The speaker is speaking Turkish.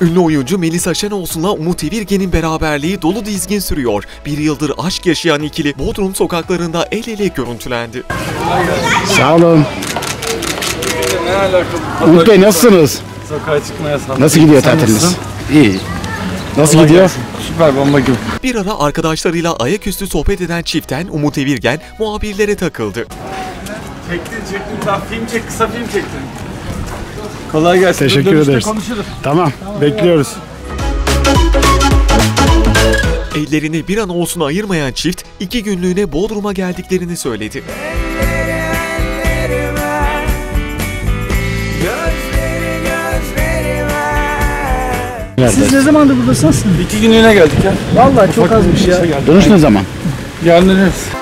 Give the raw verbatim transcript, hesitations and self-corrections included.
Ünlü oyuncu Melisa Şenolsun'la Umut Evirgen'in beraberliği dolu dizgin sürüyor. Bir yıldır aşk yaşayan ikili Bodrum sokaklarında el ele görüntülendi. Sağ olun. Umut Bey nasılsınız? Sokağa çıkmaya sağlık. Nasıl gidiyor tatiliniz? İyi. Nasıl Allah gidiyor? Gelsin. Süper, bomba gibi. Bir ara arkadaşlarıyla ayaküstü sohbet eden çiftten Umut Evirgen muhabirlere takıldı. Çektin çektin. Daha film çek, kısa film çektin. Kolay gelsin. Teşekkür Dönüşte ederiz. konuşuruz. Tamam, bekliyoruz. Ellerini bir an olsun ayırmayan çift iki günlüğüne Bodrum'a geldiklerini söyledi. Siz ne zamandır buradasınız? İki günlüğüne geldik ya. Vallahi çok azmış ya. Dönüş ne zaman? Yarın dönüyoruz.